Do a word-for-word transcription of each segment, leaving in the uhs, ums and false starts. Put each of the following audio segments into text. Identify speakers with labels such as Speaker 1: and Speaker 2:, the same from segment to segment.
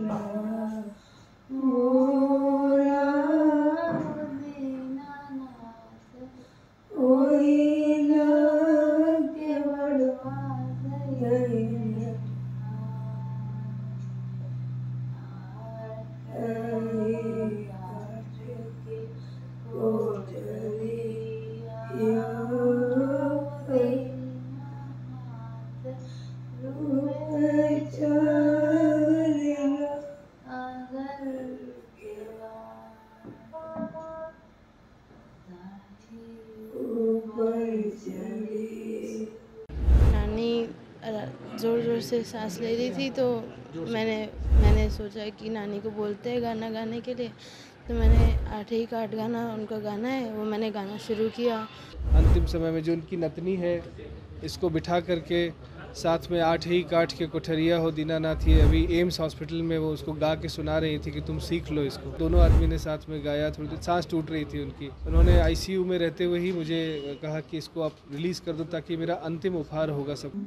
Speaker 1: नानी ज़ोर ज़ोर से सांस ले रही थी, तो मैंने मैंने सोचा कि नानी को बोलते हैं गाना गाने के लिए, तो मैंने आठ ही काठ गाना उनका गाना है वो मैंने गाना शुरू किया।
Speaker 2: अंतिम समय में जो उनकी नतनी है, इसको बिठा करके साथ में आठ ही काठ के कोठरिया हो दीनानाथ, ये अभी एम्स हॉस्पिटल में वो उसको गा के सुना रही थी कि तुम सीख लो इसको। दोनों आदमी ने साथ में गाया, थोड़ी देर सांस टूट रही थी उनकी। उन्होंने आईसीयू में रहते हुए ही मुझे कहा कि इसको आप रिलीज़ कर दो ताकि मेरा अंतिम उपहार होगा सब।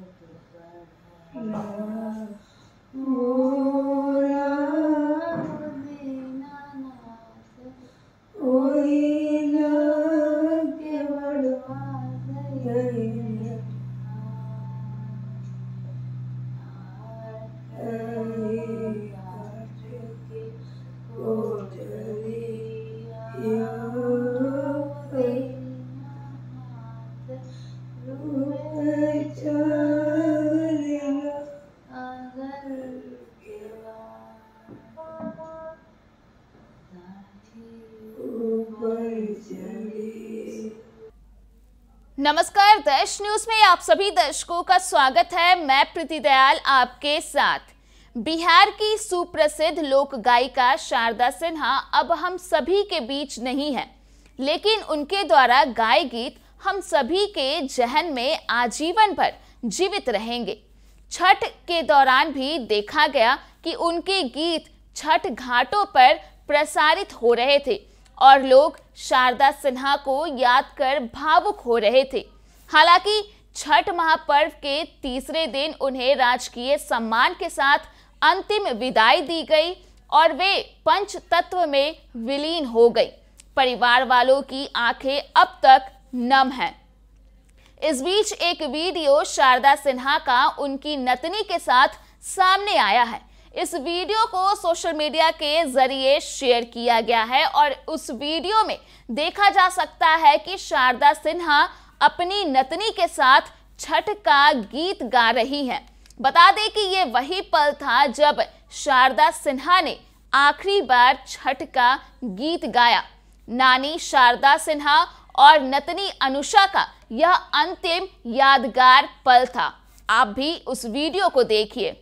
Speaker 3: नमस्कार, देश न्यूज में आप सभी दर्शकों का स्वागत है। मैं प्रीति दयाल आपके साथ। बिहार की सुप्रसिद्ध लोक गायिका शारदा सिन्हा अब हम सभी के बीच नहीं है, लेकिन उनके द्वारा गाए गीत हम सभी के जहन में आजीवन भर जीवित रहेंगे। छठ के दौरान भी देखा गया कि उनके गीत छठ घाटों पर प्रसारित हो रहे थे और लोग शारदा सिन्हा को याद कर भावुक हो रहे थे। हालांकि छठ महापर्व के तीसरे दिन उन्हें राजकीय सम्मान के साथ अंतिम विदाई दी गई और वे पंच तत्व में विलीन हो गई। परिवार वालों की आंखें अब तक नम हैं। इस बीच एक वीडियो शारदा सिन्हा का उनकी नतनी के साथ सामने आया है। इस वीडियो को सोशल मीडिया के जरिए शेयर किया गया है और उस वीडियो में देखा जा सकता है कि शारदा सिन्हा अपनी नतनी के साथ छठ का गीत गा रही हैं। बता दें कि ये वही पल था जब शारदा सिन्हा ने आखिरी बार छठ का गीत गाया। नानी शारदा सिन्हा और नतनी अनुषा का यह अंतिम यादगार पल था। आप भी उस वीडियो को देखिए।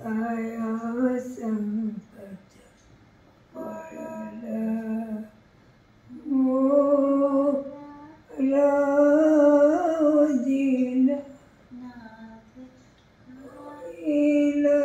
Speaker 4: आया संकट पड़ला मोरा दीना इला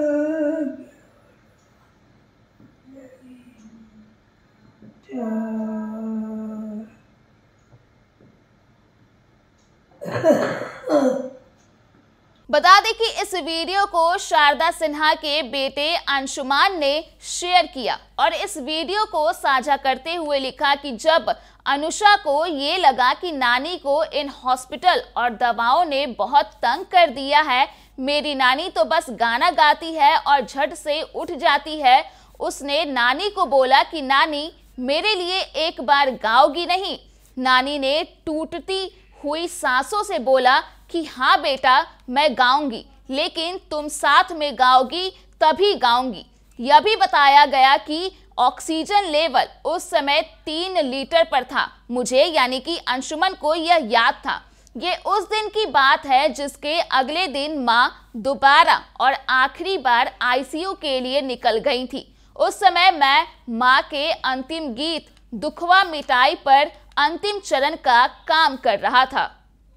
Speaker 3: बता दें कि इस वीडियो को शारदा सिन्हा के बेटे अंशुमान ने शेयर किया और इस वीडियो को साझा करते हुए लिखा कि जब अनुषा को ये लगा कि नानी को इन हॉस्पिटल और दवाओं ने बहुत तंग कर दिया है, मेरी नानी तो बस गाना गाती है और झट से उठ जाती है, उसने नानी को बोला कि नानी मेरे लिए एक बार गाओगी नहीं। नानी ने टूटती हुई सांसों से बोला कि हाँ बेटा मैं गाऊंगी, लेकिन तुम साथ में गाओगी तभी गाऊंगी। यह भी बताया गया कि ऑक्सीजन लेवल उस समय तीन लीटर पर था। मुझे यानी कि अंशुमन को यह याद था। ये उस दिन की बात है जिसके अगले दिन माँ दोबारा और आखिरी बार आईसीयू के लिए निकल गई थी। उस समय मैं माँ के अंतिम गीत दुखवा मिटाई पर अंतिम चरण का काम कर रहा था।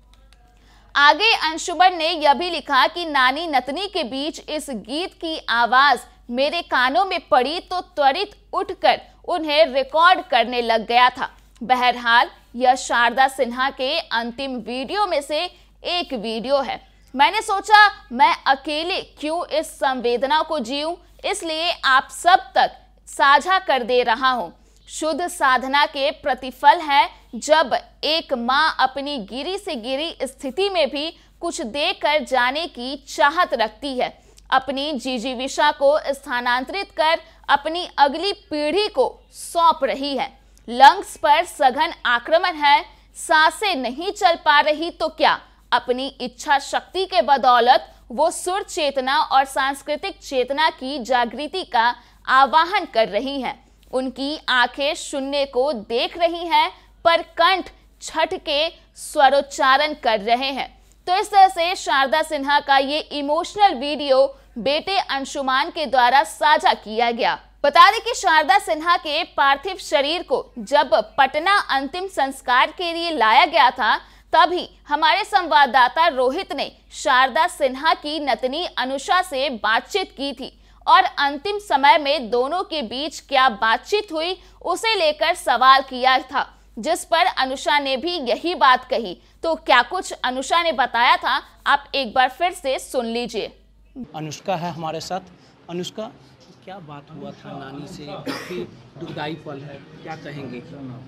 Speaker 3: आगे अंशुमन ने यह भी लिखा कि नानी नतनी के बीच इस गीत की आवाज मेरे कानों में पड़ी तो त्वरित उठकर उन्हें रिकॉर्ड करने लग गया था। बहरहाल यह शारदा सिन्हा के अंतिम वीडियो में से एक वीडियो है। मैंने सोचा मैं अकेले क्यों इस संवेदना को जीऊं, इसलिए आप सब तक साझा कर दे रहा हूं। शुद्ध साधना के प्रतिफल है जब एक माँ अपनी गिरी से गिरी स्थिति में भी कुछ देकर जाने की चाहत रखती है। अपनी जिजीविषा को स्थानांतरित कर अपनी अगली पीढ़ी को सौंप रही है। लंग्स पर सघन आक्रमण है, सांसें नहीं चल पा रही तो क्या, अपनी इच्छा शक्ति के बदौलत वो सुर चेतना और सांस्कृतिक चेतना की जागृति का आवाहन कर रही हैं। उनकी आंखें शून्य को देख रही हैं पर कंठ छठ के स्वरोच्चारण कर रहे हैं। तो इस तरह से शारदा सिन्हा का ये इमोशनल वीडियो बेटे अंशुमान के द्वारा साझा किया गया। बता दें कि शारदा सिन्हा के पार्थिव शरीर को जब पटना अंतिम संस्कार के लिए लाया गया था, तभी हमारे संवाददाता रोहित ने शारदा सिन्हा की नतनी अनुषा से बातचीत की थी और अंतिम समय में दोनों के बीच क्या बातचीत हुई उसे लेकर सवाल किया था, जिस पर अनुषा ने भी यही बात कही। तो क्या कुछ अनुषा ने बताया था, आप एक बार फिर से सुन लीजिए।
Speaker 5: अनुष्का है हमारे साथ। अनुष्का, क्या बात हुआ था नानी से? काफ़ी दुखदाई पल है, क्या कहेंगे?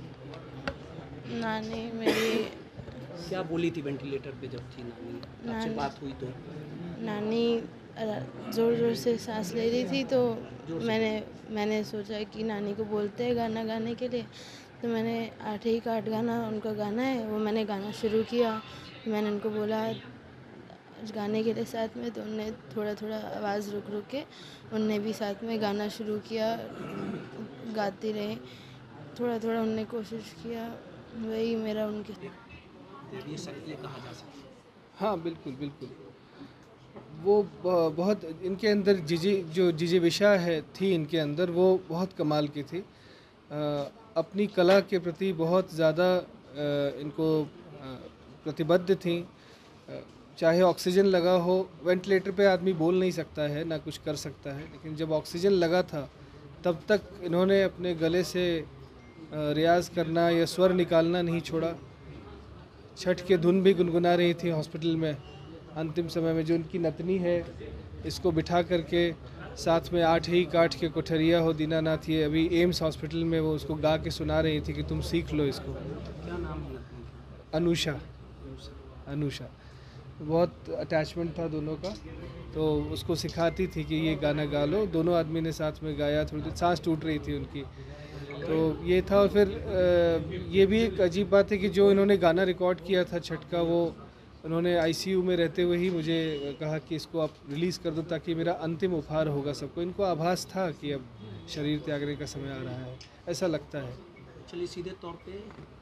Speaker 1: नानी मेरी
Speaker 5: क्या बोली थी वेंटिलेटर पे जब थी नानी? आपसे
Speaker 1: नानी-
Speaker 5: बात हुई तो?
Speaker 1: नानी ज़ोर ज़ोर से सांस ले रही थी, तो मैंने मैंने सोचा कि नानी को बोलते हैं गाना गाने के लिए। तो मैंने आठ ही का आठ गाना उनका गाना है वो मैंने गाना शुरू किया। मैंने उनको बोला गाने के लिए साथ में, तो उनने थोड़ा थोड़ा आवाज़ रुक रुक के उनने भी साथ में गाना शुरू किया, गाती रही। थोड़ा थोड़ा उनने कोशिश किया, वही मेरा उनके
Speaker 5: ये शक्ति कहा जा सकता है।
Speaker 2: हाँ बिल्कुल बिल्कुल, वो ब- बहुत इनके अंदर जिजी जो जिजीविषा है थी इनके अंदर, वो बहुत कमाल की थी। आ, अपनी कला के प्रति बहुत ज़्यादा इनको आ, प्रतिबद्ध थी। आ, चाहे ऑक्सीजन लगा हो, वेंटिलेटर पे आदमी बोल नहीं सकता है ना कुछ कर सकता है, लेकिन जब ऑक्सीजन लगा था तब तक इन्होंने अपने गले से आ, रियाज़ करना या स्वर निकालना नहीं छोड़ा। छठ के धुन भी गुनगुना रही थी हॉस्पिटल में। अंतिम समय में जो उनकी नतनी है, इसको बिठा करके साथ में आठ ही काठ के कोठरिया हो दीनानाथ, ये अभी एम्स हॉस्पिटल में वो उसको गा के सुना रही थी कि तुम सीख लो इसको।
Speaker 5: क्या नाम है नतनी का?
Speaker 2: अनुषा अनुषा बहुत अटैचमेंट था दोनों का, तो उसको सिखाती थी कि ये गाना गा लो। दोनों आदमी ने साथ में गाया, थोड़ी देर सांस टूट रही थी उनकी, तो ये था। और फिर अ, ये भी एक अजीब बात है कि जो इन्होंने गाना रिकॉर्ड किया था छठ का, वो उन्होंने आईसीयू में रहते हुए ही मुझे कहा कि इसको आप रिलीज़ कर दो ताकि मेरा अंतिम उपहार होगा सबको। इनको आभास था कि अब शरीर त्यागने का समय आ रहा है, ऐसा लगता है।
Speaker 5: चलिए सीधे तौर पे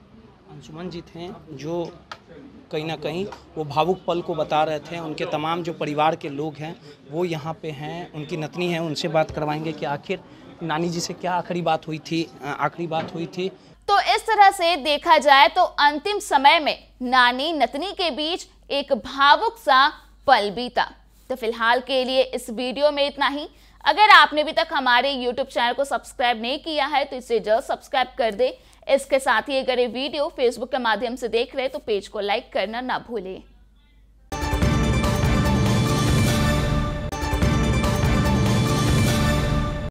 Speaker 5: अंशुमन जी थे जो कहीं ना कहीं वो भावुक पल को बता रहे थे। उनके तमाम जो परिवार के लोग हैं वो यहाँ पे हैं, उनकी नतनी है, उनसे बात करवाएंगे कि आखिर नानी जी से क्या आखिरी बात हुई थी आखिरी बात हुई थी।
Speaker 3: तो इस तरह से देखा जाए तो अंतिम समय में नानी नतनी के बीच एक भावुक सा पल बीता। तो फिलहाल के लिए इस वीडियो में इतना ही। अगर आपने अभी तक हमारे यूट्यूब चैनल को सब्सक्राइब नहीं किया है तो इसे जल्द सब्सक्राइब कर दे। इसके साथ ही अगर ये वीडियो फेसबुक के माध्यम से देख रहे हैं तो पेज को लाइक करना ना भूलें।